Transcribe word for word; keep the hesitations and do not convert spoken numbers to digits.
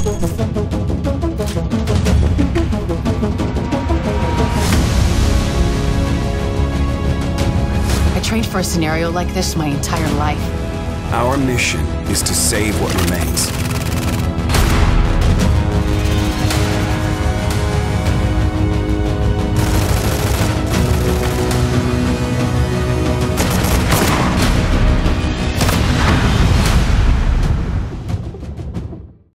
I trained for a scenario like this my entire life. Our mission is to save what remains.